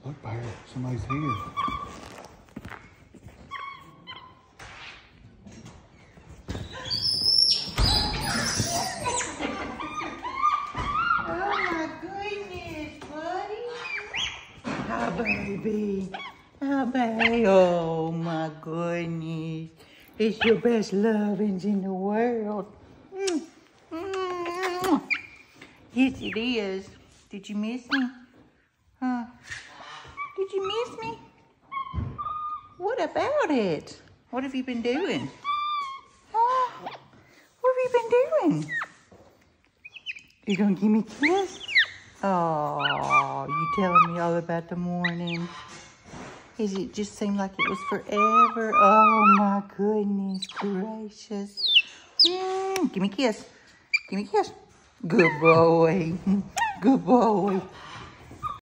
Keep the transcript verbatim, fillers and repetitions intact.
Look, Bear, somebody's here. Oh, baby. Oh, baby. Oh, my goodness. It's your best lovings in the world. Mm. Mm. Yes, it is. Did you miss me? Huh? Did you miss me? What about it? What have you been doing? Huh? What have you been doing? You gonna give me a kiss? Oh, you telling me all about the morning? Is it just seemed like it was forever? Oh my goodness gracious. Mm, give me a kiss. Give me a kiss. Good boy. Good boy.